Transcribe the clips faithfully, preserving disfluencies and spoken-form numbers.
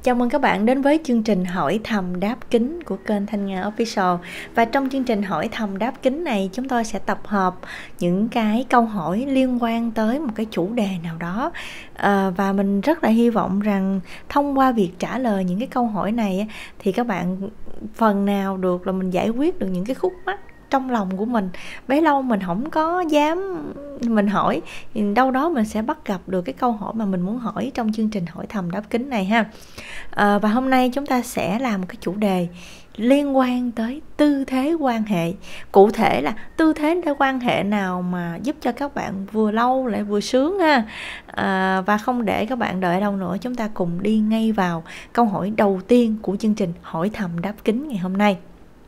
Chào mừng các bạn đến với chương trình hỏi thầm đáp kín của kênh Thanh Nga Official. Và trong chương trình hỏi thầm đáp kín này, chúng tôi sẽ tập hợp những cái câu hỏi liên quan tới một cái chủ đề nào đó. à, Và mình rất là hy vọng rằng thông qua việc trả lời những cái câu hỏi này thì các bạn phần nào được là mình giải quyết được những cái khúc mắc trong lòng của mình. Bấy lâu mình không có dám mình hỏi, thì đâu đó mình sẽ bắt gặp được cái câu hỏi mà mình muốn hỏi trong chương trình hỏi thầm đáp kín này ha. à, Và hôm nay chúng ta sẽ làm một cái chủ đề liên quan tới tư thế quan hệ. Cụ thể là tư thế để quan hệ nào mà giúp cho các bạn vừa lâu lại vừa sướng ha. à, Và không để các bạn đợi đâu nữa, chúng ta cùng đi ngay vào câu hỏi đầu tiên của chương trình hỏi thầm đáp kín ngày hôm nay.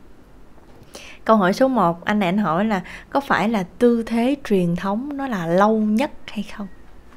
Câu hỏi số một, anh này anh hỏi là có phải là tư thế truyền thống nó là lâu nhất hay không?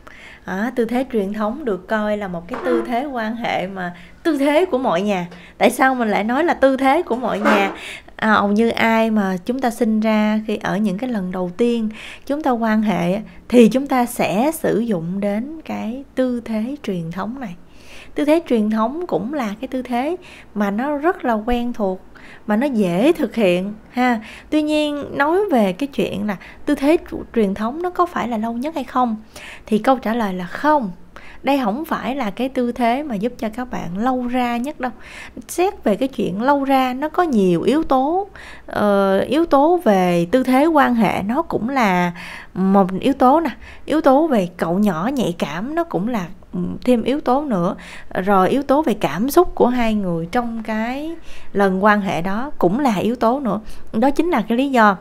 À, tư thế truyền thống được coi là một cái tư thế quan hệ mà tư thế của mọi nhà. Tại sao mình lại nói là tư thế của mọi nhà? À, hầu như ai mà chúng ta sinh ra khi ở những cái lần đầu tiên chúng ta quan hệ thì chúng ta sẽ sử dụng đến cái tư thế truyền thống này. Tư thế truyền thống cũng là cái tư thế mà nó rất là quen thuộc, mà nó dễ thực hiện ha. Tuy nhiên nói về cái chuyện là tư thế truyền thống nó có phải là lâu nhất hay không, thì câu trả lời là không. Đây không phải là cái tư thế mà giúp cho các bạn lâu ra nhất đâu. Xét về cái chuyện lâu ra, nó có nhiều yếu tố. ờ, Yếu tố về tư thế quan hệ nó cũng là một yếu tố nè. Yếu tố về cậu nhỏ nhạy cảm nó cũng là thêm yếu tố nữa. Rồi yếu tố về cảm xúc của hai người trong cái lần quan hệ đó cũng là yếu tố nữa. Đó chính là cái lý do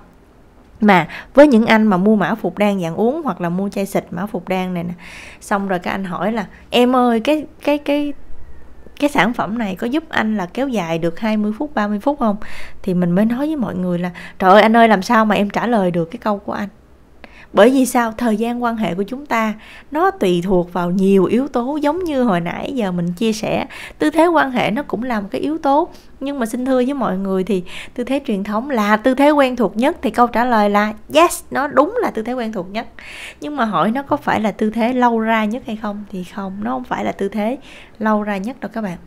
mà với những anh mà mua mã phục đan dạng uống hoặc là mua chai xịt mã phục đan này nè, xong rồi các anh hỏi là em ơi, cái cái cái cái sản phẩm này có giúp anh là kéo dài được hai mươi phút, ba mươi phút không? Thì mình mới nói với mọi người là trời ơi anh ơi, làm sao mà em trả lời được cái câu của anh? Bởi vì sao? Thời gian quan hệ của chúng ta nó tùy thuộc vào nhiều yếu tố. Giống như hồi nãy giờ mình chia sẻ, tư thế quan hệ nó cũng là một cái yếu tố. Nhưng mà xin thưa với mọi người thì tư thế truyền thống là tư thế quen thuộc nhất. Thì câu trả lời là yes, nó đúng là tư thế quen thuộc nhất. Nhưng mà hỏi nó có phải là tư thế lâu ra nhất hay không? Thì không, nó không phải là tư thế lâu ra nhất đâu các bạn.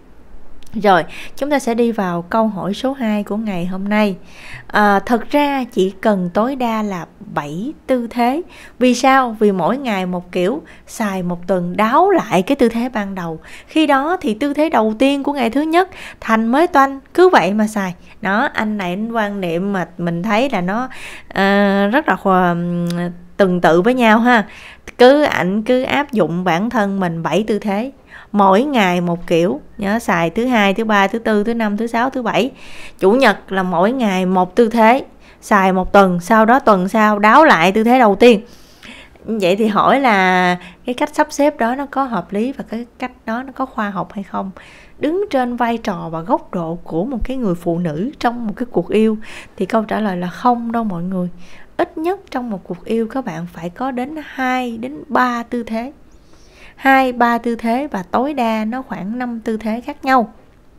Rồi, chúng ta sẽ đi vào câu hỏi số hai của ngày hôm nay. à, Thật ra chỉ cần tối đa là bảy tư thế. Vì sao? Vì mỗi ngày một kiểu, xài một tuần đáo lại cái tư thế ban đầu. Khi đó thì tư thế đầu tiên của ngày thứ nhất thành mới toanh, cứ vậy mà xài. Đó, anh này anh quan niệm mà mình thấy là nó uh, rất là uh, tương tự với nhau ha. Cứ ảnh cứ áp dụng bản thân mình bảy tư thế, mỗi ngày một kiểu, nhớ xài thứ hai, thứ ba, thứ tư, thứ năm, thứ sáu, thứ bảy. Chủ nhật là mỗi ngày một tư thế, xài một tuần, sau đó tuần sau đáo lại tư thế đầu tiên. Vậy thì hỏi là cái cách sắp xếp đó nó có hợp lý và cái cách đó nó có khoa học hay không? Đứng trên vai trò và góc độ của một cái người phụ nữ trong một cái cuộc yêu thì câu trả lời là không đâu mọi người. Ít nhất trong một cuộc yêu các bạn phải có đến hai đến ba tư thế. hai ba tư thế và tối đa nó khoảng năm tư thế khác nhau.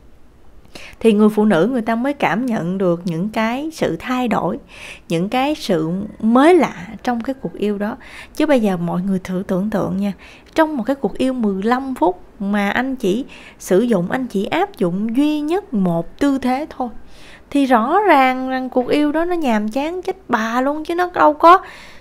Thì người phụ nữ người ta mới cảm nhận được những cái sự thay đổi, những cái sự mới lạ trong cái cuộc yêu đó. Chứ bây giờ mọi người thử tưởng tượng nha, trong một cái cuộc yêu mười lăm phút mà anh chỉ sử dụng, anh chỉ áp dụng duy nhất một tư thế thôi, thì rõ ràng rằng cuộc yêu đó nó nhàm chán chết bà luôn, chứ nó đâu có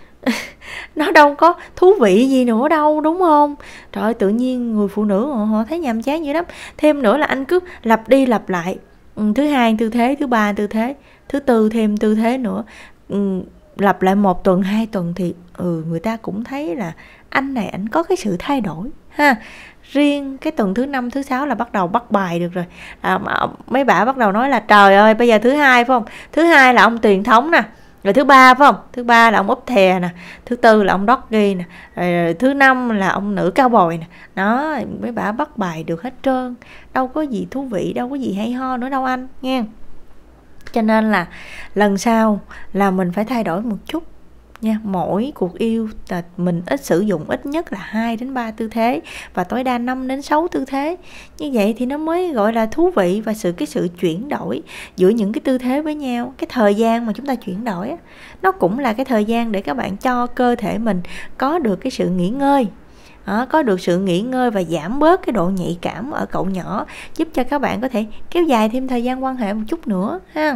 nó đâu có thú vị gì nữa đâu, đúng không? Trời ơi, tự nhiên người phụ nữ họ, họ thấy nhàm chán dữ lắm. Thêm nữa là anh cứ lặp đi lặp lại, ừ, thứ hai tư thế, thứ ba tư thế, thứ tư thêm tư thế nữa, ừ, lặp lại một tuần, hai tuần thì ừ, người ta cũng thấy là anh này anh có cái sự thay đổi ha. Riêng cái tuần thứ năm, thứ sáu là bắt đầu bắt bài được rồi. à, Mấy bà bắt đầu nói là trời ơi, bây giờ thứ hai phải không? Thứ hai là ông truyền thống nè, rồi thứ ba phải không? Thứ ba là ông úp thè nè, thứ tư là ông doggy nè, rồi thứ năm là ông nữ cao bồi nè. Đó, mấy bà bắt bài được hết trơn. Đâu có gì thú vị, đâu có gì hay ho nữa đâu anh nghe. Cho nên là lần sau là mình phải thay đổi một chút nha. Mỗi cuộc yêu là mình ít sử dụng ít nhất là hai đến ba tư thế và tối đa năm đến sáu tư thế. Như vậy thì nó mới gọi là thú vị, và sự cái sự chuyển đổi giữa những cái tư thế với nhau, cái thời gian mà chúng ta chuyển đổi nó cũng là cái thời gian để các bạn cho cơ thể mình có được cái sự nghỉ ngơi. đó, có được sự nghỉ ngơi và giảm bớt cái độ nhạy cảm ở cậu nhỏ, giúp cho các bạn có thể kéo dài thêm thời gian quan hệ một chút nữa ha.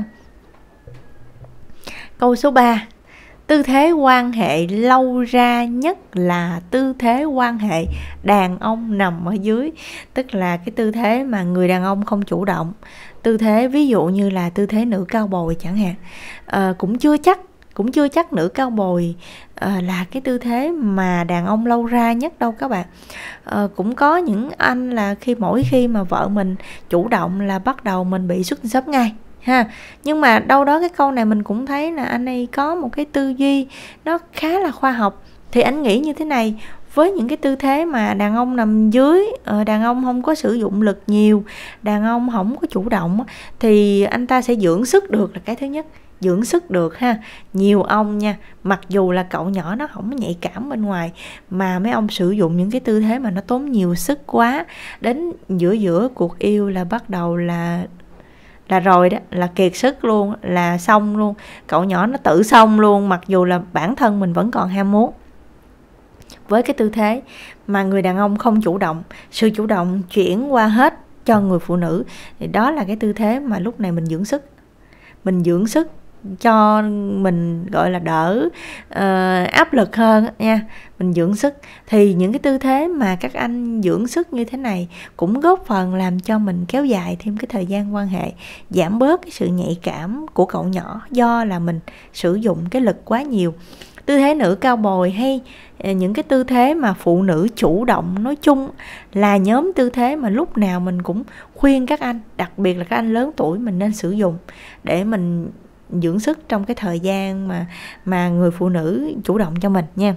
Câu số ba, tư thế quan hệ lâu ra nhất là tư thế quan hệ đàn ông nằm ở dưới, tức là cái tư thế mà người đàn ông không chủ động. Tư thế ví dụ như là tư thế nữ cao bồi chẳng hạn, à, cũng chưa chắc cũng chưa chắc nữ cao bồi à, là cái tư thế mà đàn ông lâu ra nhất đâu các bạn. À, cũng có những anh là khi mỗi khi mà vợ mình chủ động là bắt đầu mình bị xuất tinh sớm ngay ha. Nhưng mà đâu đó cái câu này mình cũng thấy là anh ấy có một cái tư duy nó khá là khoa học. Thì anh nghĩ như thế này, với những cái tư thế mà đàn ông nằm dưới, đàn ông không có sử dụng lực nhiều, đàn ông không có chủ động, thì anh ta sẽ dưỡng sức được là cái thứ nhất. Dưỡng sức được ha. Nhiều ông nha, mặc dù là cậu nhỏ nó không nhạy cảm bên ngoài, mà mấy ông sử dụng những cái tư thế mà nó tốn nhiều sức quá, đến giữa giữa cuộc yêu là bắt đầu là là rồi đó, là kiệt sức luôn, là xong luôn, cậu nhỏ nó tự xong luôn, mặc dù là bản thân mình vẫn còn ham muốn. Với cái tư thế mà người đàn ông không chủ động, sự chủ động chuyển qua hết cho người phụ nữ, thì đó là cái tư thế mà lúc này mình dưỡng sức. Mình dưỡng sức cho mình gọi là đỡ uh, áp lực hơn nha. Mình dưỡng sức. Thì những cái tư thế mà các anh dưỡng sức như thế này cũng góp phần làm cho mình kéo dài thêm cái thời gian quan hệ, giảm bớt cái sự nhạy cảm của cậu nhỏ do là mình sử dụng cái lực quá nhiều. Tư thế nữ cao bồi hay những cái tư thế mà phụ nữ chủ động nói chung là nhóm tư thế mà lúc nào mình cũng khuyên các anh, đặc biệt là các anh lớn tuổi, mình nên sử dụng để mình dưỡng sức trong cái thời gian mà mà người phụ nữ chủ động cho mình nha.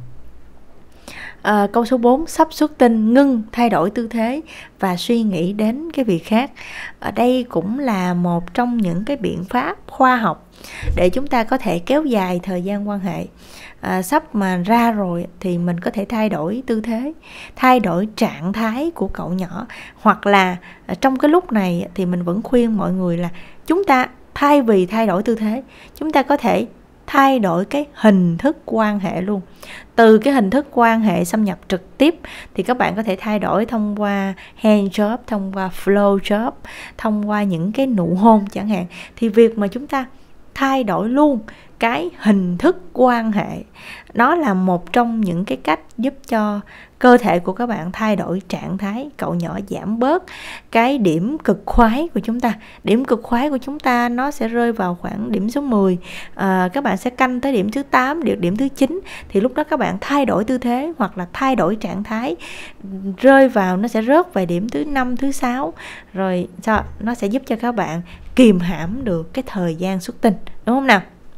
À, câu số bốn, sắp xuất tinh ngưng thay đổi tư thế và suy nghĩ đến cái việc khác. Ở đây cũng là một trong những cái biện pháp khoa học để chúng ta có thể kéo dài thời gian quan hệ. À, sắp mà ra rồi thì mình có thể thay đổi tư thế, thay đổi trạng thái của cậu nhỏ, hoặc là trong cái lúc này thì mình vẫn khuyên mọi người là chúng ta thay vì thay đổi tư thế, chúng ta có thể thay đổi cái hình thức quan hệ luôn. Từ cái hình thức quan hệ xâm nhập trực tiếp thì các bạn có thể thay đổi thông qua hand job, thông qua flow job, thông qua những cái nụ hôn chẳng hạn. Thì việc mà chúng ta thay đổi luôn cái hình thức quan hệ, nó là một trong những cái cách giúp cho cơ thể của các bạn thay đổi trạng thái, cậu nhỏ giảm bớt cái điểm cực khoái của chúng ta. Điểm cực khoái của chúng ta nó sẽ rơi vào khoảng điểm số mười, à, các bạn sẽ canh tới điểm thứ tám, điểm, điểm thứ chín. Thì lúc đó các bạn thay đổi tư thế hoặc là thay đổi trạng thái, rơi vào nó sẽ rớt về điểm thứ năm, thứ sáu. Rồi sao? Nó sẽ giúp cho các bạn kìm hãm được cái thời gian xuất tinh, đúng không nào?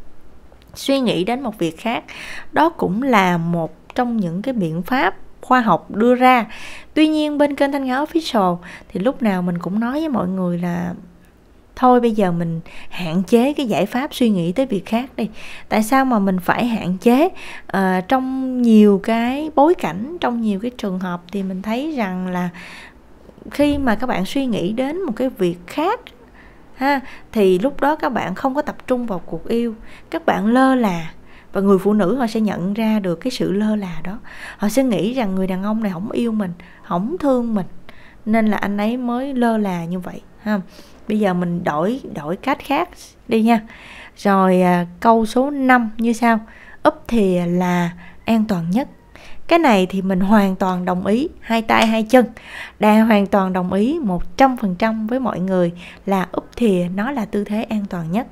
Suy nghĩ đến một việc khác, đó cũng là một trong những cái biện pháp khoa học đưa ra. Tuy nhiên bên kênh Thanh Nga Official thì lúc nào mình cũng nói với mọi người là thôi bây giờ mình hạn chế cái giải pháp suy nghĩ tới việc khác đi. Tại sao mà mình phải hạn chế? À, trong nhiều cái bối cảnh, trong nhiều cái trường hợp thì mình thấy rằng là khi mà các bạn suy nghĩ đến một cái việc khác ha, thì lúc đó các bạn không có tập trung vào cuộc yêu, các bạn lơ là. Và người phụ nữ họ sẽ nhận ra được cái sự lơ là đó. Họ sẽ nghĩ rằng người đàn ông này không yêu mình, không thương mình, nên là anh ấy mới lơ là như vậy ha. Bây giờ mình đổi đổi cách khác đi nha. Rồi à, câu số năm như sau: úp thìa là an toàn nhất. Cái này thì mình hoàn toàn đồng ý, hai tay hai chân. Đang hoàn toàn đồng ý một trăm phần trăm với mọi người là úp thìa nó là tư thế an toàn nhất.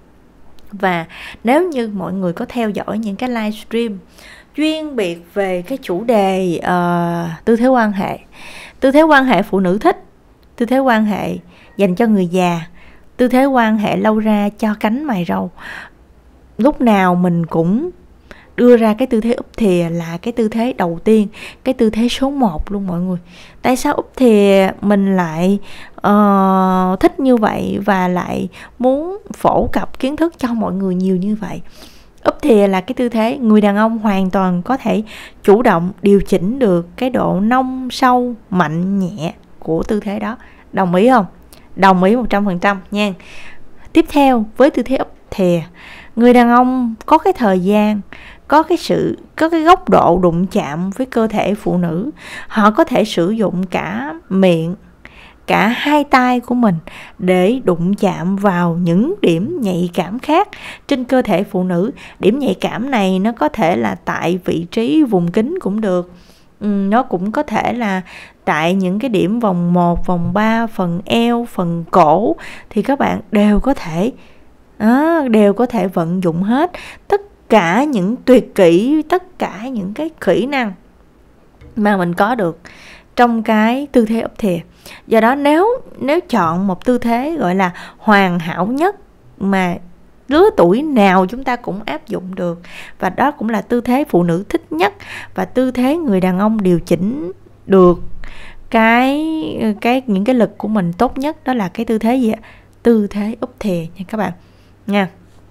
Và nếu như mọi người có theo dõi những cái livestream chuyên biệt về cái chủ đề uh, tư thế quan hệ, tư thế quan hệ phụ nữ thích, tư thế quan hệ dành cho người già, tư thế quan hệ lâu ra cho cánh mày râu, lúc nào mình cũng đưa ra cái tư thế úp thìa là cái tư thế đầu tiên, cái tư thế số một luôn mọi người. Tại sao úp thìa mình lại uh, thích như vậy và lại muốn phổ cập kiến thức cho mọi người nhiều như vậy? Úp thìa là cái tư thế người đàn ông hoàn toàn có thể chủ động điều chỉnh được cái độ nông, sâu, mạnh, nhẹ của tư thế đó. Đồng ý không? Đồng ý một trăm phần trăm nha. Tiếp theo với tư thế úp thìa, người đàn ông có cái thời gian, có cái sự có cái góc độ đụng chạm với cơ thể phụ nữ. Họ có thể sử dụng cả miệng, cả hai tay của mình để đụng chạm vào những điểm nhạy cảm khác trên cơ thể phụ nữ. Điểm nhạy cảm này nó có thể là tại vị trí vùng kính cũng được, ừ, nó cũng có thể là tại những cái điểm vòng một, vòng ba, phần eo, phần cổ, thì các bạn đều có thể à, đều có thể vận dụng hết tất cả những tuyệt kỹ, tất cả những cái kỹ năng mà mình có được trong cái tư thế úp thìa. Do đó nếu nếu chọn một tư thế gọi là hoàn hảo nhất mà lứa tuổi nào chúng ta cũng áp dụng được, và đó cũng là tư thế phụ nữ thích nhất, và tư thế người đàn ông điều chỉnh được cái cái những cái lực của mình tốt nhất, đó là cái tư thế gì ạ? Tư thế úp thìa nha các bạn nha.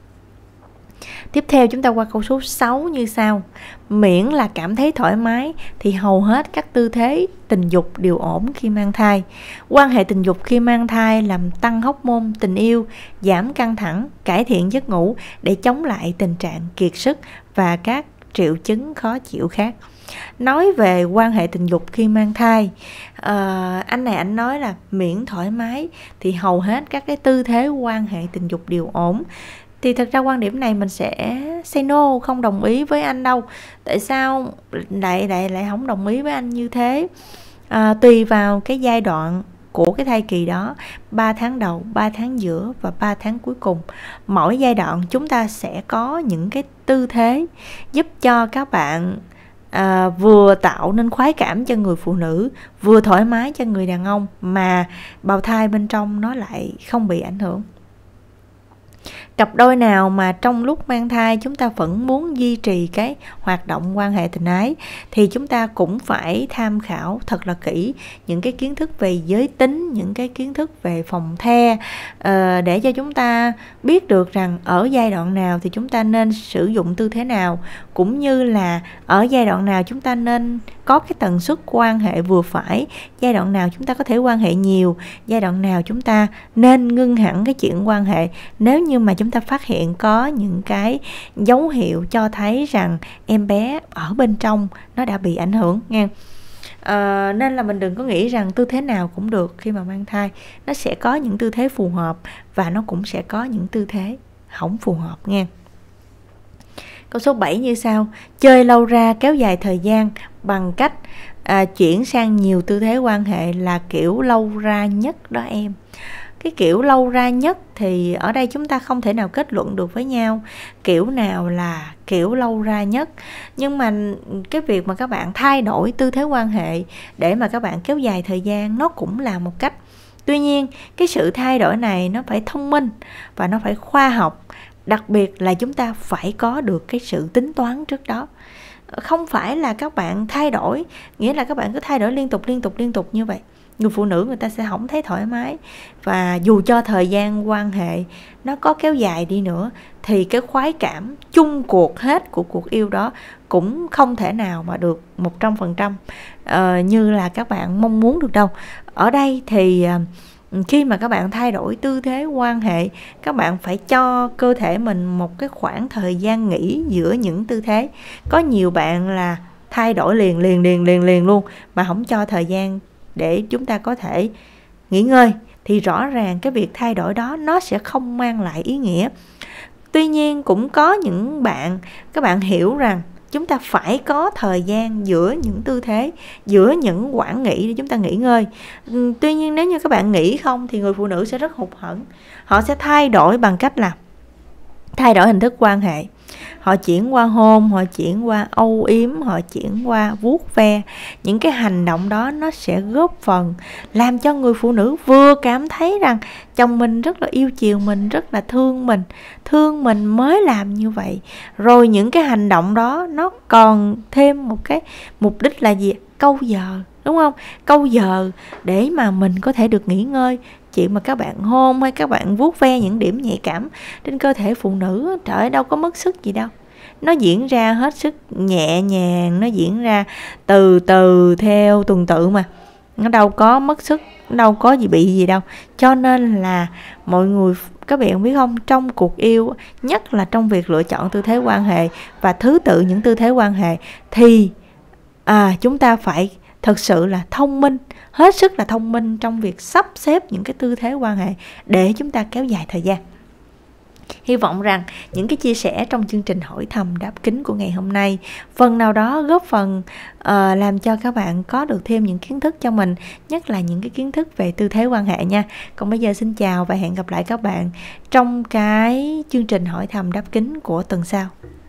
Tiếp theo chúng ta qua câu số sáu như sau. Miễn là cảm thấy thoải mái thì hầu hết các tư thế tình dục đều ổn khi mang thai. Quan hệ tình dục khi mang thai làm tăng hormone tình yêu, giảm căng thẳng, cải thiện giấc ngủ để chống lại tình trạng kiệt sức và các triệu chứng khó chịu khác. Nói về quan hệ tình dục khi mang thai, uh, anh này anh nói là miễn thoải mái thì hầu hết các cái tư thế quan hệ tình dục đều ổn. Thì thật ra quan điểm này mình sẽ say no, không đồng ý với anh đâu. Tại sao lại lại lại không đồng ý với anh như thế? À, tùy vào cái giai đoạn của cái thai kỳ đó, ba tháng đầu, ba tháng giữa và ba tháng cuối cùng. Mỗi giai đoạn chúng ta sẽ có những cái tư thế giúp cho các bạn à, vừa tạo nên khoái cảm cho người phụ nữ, vừa thoải mái cho người đàn ông, mà bào thai bên trong nó lại không bị ảnh hưởng. Cặp đôi nào mà trong lúc mang thai chúng ta vẫn muốn duy trì cái hoạt động quan hệ tình ái thì chúng ta cũng phải tham khảo thật là kỹ những cái kiến thức về giới tính, những cái kiến thức về phòng the, uh, để cho chúng ta biết được rằng ở giai đoạn nào thì chúng ta nên sử dụng tư thế nào, cũng như là ở giai đoạn nào chúng ta nên có cái tần suất quan hệ vừa phải, giai đoạn nào chúng ta có thể quan hệ nhiều, giai đoạn nào chúng ta nên ngưng hẳn cái chuyện quan hệ nếu như mà chúng ta phát hiện có những cái dấu hiệu cho thấy rằng em bé ở bên trong nó đã bị ảnh hưởng nha. À, nên là mình đừng có nghĩ rằng tư thế nào cũng được khi mà mang thai. Nó sẽ có những tư thế phù hợp và nó cũng sẽ có những tư thế không phù hợp nha. Câu số bảy như sau. Chơi lâu ra kéo dài thời gian bằng cách à, chuyển sang nhiều tư thế quan hệ là kiểu lâu ra nhất đó em. Cái kiểu lâu ra nhất thì ở đây chúng ta không thể nào kết luận được với nhau kiểu nào là kiểu lâu ra nhất. Nhưng mà cái việc mà các bạn thay đổi tư thế quan hệ để mà các bạn kéo dài thời gian nó cũng là một cách. Tuy nhiên cái sự thay đổi này nó phải thông minh và nó phải khoa học. Đặc biệt là chúng ta phải có được cái sự tính toán trước đó. Không phải là các bạn thay đổi, nghĩa là các bạn cứ thay đổi liên tục liên tục liên tục như vậy. Người phụ nữ người ta sẽ không thấy thoải mái. Và dù cho thời gian quan hệ nó có kéo dài đi nữa thì cái khoái cảm chung cuộc hết của cuộc yêu đó cũng không thể nào mà được một trăm phần trăm uh, như là các bạn mong muốn được đâu. Ở đây thì uh, khi mà các bạn thay đổi tư thế quan hệ, các bạn phải cho cơ thể mình một cái khoảng thời gian nghỉ giữa những tư thế. Có nhiều bạn là thay đổi liền liền liền liền liền luôn mà không cho thời gian để chúng ta có thể nghỉ ngơi, thì rõ ràng cái việc thay đổi đó nó sẽ không mang lại ý nghĩa. Tuy nhiên cũng có những bạn, các bạn hiểu rằng chúng ta phải có thời gian giữa những tư thế, giữa những quãng nghỉ để chúng ta nghỉ ngơi. Tuy nhiên nếu như các bạn nghỉ không thì người phụ nữ sẽ rất hụt hẫng. Họ sẽ thay đổi bằng cách là thay đổi hình thức quan hệ. Họ chuyển qua hôn, họ chuyển qua âu yếm, họ chuyển qua vuốt ve. Những cái hành động đó nó sẽ góp phần làm cho người phụ nữ vừa cảm thấy rằng chồng mình rất là yêu chiều mình, rất là thương mình, thương mình mới làm như vậy. Rồi những cái hành động đó nó còn thêm một cái mục đích là gì? Câu giờ, đúng không? Câu giờ để mà mình có thể được nghỉ ngơi. Chuyện mà các bạn hôn hay các bạn vuốt ve những điểm nhạy cảm trên cơ thể phụ nữ, trời ơi, đâu có mất sức gì đâu. Nó diễn ra hết sức nhẹ nhàng, nó diễn ra từ từ theo tuần tự mà. Nó đâu có mất sức, đâu có gì bị gì đâu. Cho nên là mọi người các bạn biết không, trong cuộc yêu, nhất là trong việc lựa chọn tư thế quan hệ và thứ tự những tư thế quan hệ, thì à, chúng ta phải thực sự là thông minh, hết sức là thông minh trong việc sắp xếp những cái tư thế quan hệ để chúng ta kéo dài thời gian. Hy vọng rằng những cái chia sẻ trong chương trình hỏi thầm đáp kín của ngày hôm nay phần nào đó góp phần uh, làm cho các bạn có được thêm những kiến thức cho mình, nhất là những cái kiến thức về tư thế quan hệ nha. Còn bây giờ xin chào và hẹn gặp lại các bạn trong cái chương trình hỏi thầm đáp kín của tuần sau.